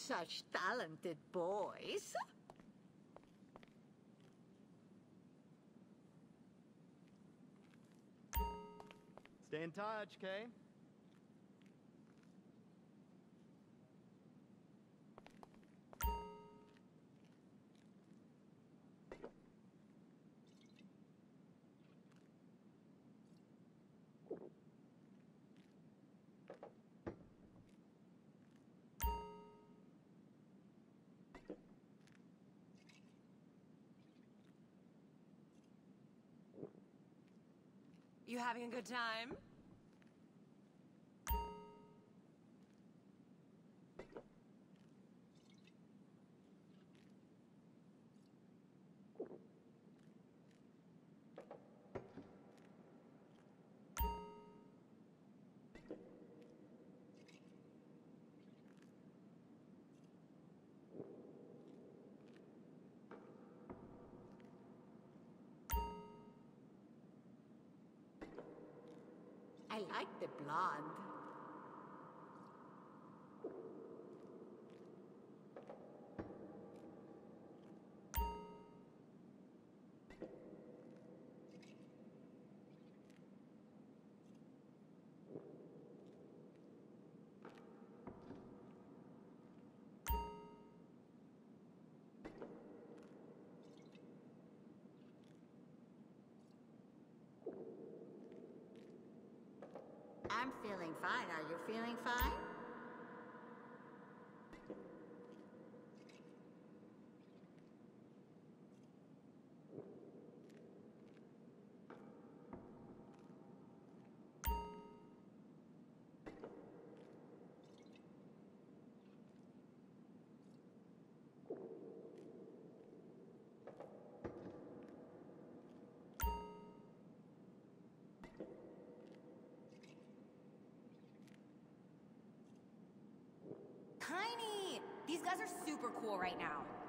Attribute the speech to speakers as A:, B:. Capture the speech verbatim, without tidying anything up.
A: such talented boys.
B: Stay in touch, Kay.
C: You having a good time?
A: I like the blonde. I'm feeling fine. Are you feeling fine?
C: Tiny! These guys are super cool right now.